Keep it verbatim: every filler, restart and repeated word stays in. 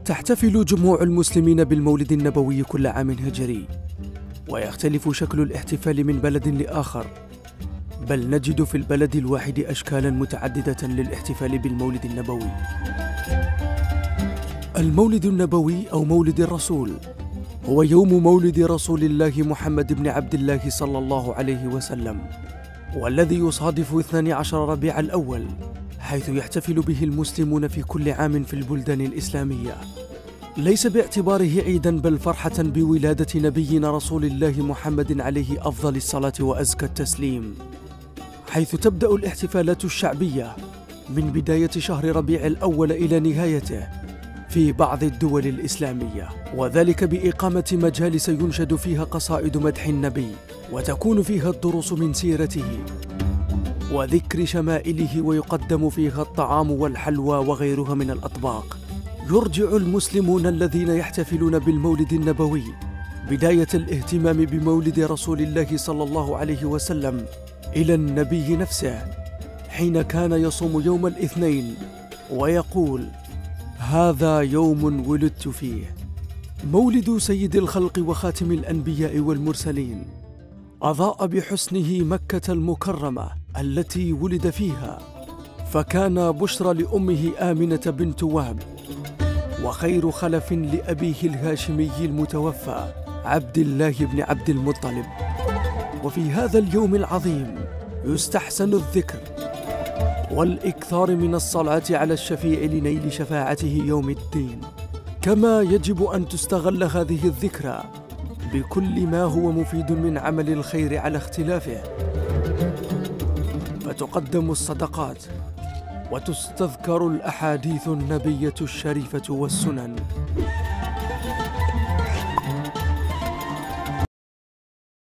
تحتفل جموع المسلمين بالمولد النبوي كل عام هجري، ويختلف شكل الاحتفال من بلد لآخر، بل نجد في البلد الواحد أشكالا متعددة للاحتفال بالمولد النبوي. المولد النبوي أو مولد الرسول هو يوم مولد رسول الله محمد بن عبد الله صلى الله عليه وسلم، والذي يصادف اثني عشر ربيع الأول، حيث يحتفل به المسلمون في كل عام في البلدان الإسلامية، ليس باعتباره عيداً بل فرحة بولادة نبينا رسول الله محمد عليه أفضل الصلاة وأزكى التسليم، حيث تبدأ الاحتفالات الشعبية من بداية شهر ربيع الأول إلى نهايته في بعض الدول الإسلامية، وذلك بإقامة مجالس ينشد فيها قصائد مدح النبي، وتكون فيها الدروس من سيرته وذكر شمائله، ويقدم فيها الطعام والحلوى وغيرها من الأطباق. يرجع المسلمون الذين يحتفلون بالمولد النبوي بداية الاهتمام بمولد رسول الله صلى الله عليه وسلم إلى النبي نفسه، حين كان يصوم يوم الاثنين ويقول: هذا يوم ولدت فيه. مولد سيد الخلق وخاتم الأنبياء والمرسلين أضاء بحسنه مكة المكرمة التي ولد فيها، فكان بشرى لأمه آمنة بنت وهب، وخير خلف لأبيه الهاشمي المتوفى عبد الله بن عبد المطلب. وفي هذا اليوم العظيم يستحسن الذكر والإكثار من الصلاة على الشفيع لنيل شفاعته يوم الدين، كما يجب أن تستغل هذه الذكرى بكل ما هو مفيد من عمل الخير على اختلافه، فتقدم الصدقات وتستذكر الأحاديث النبية الشريفة والسنن.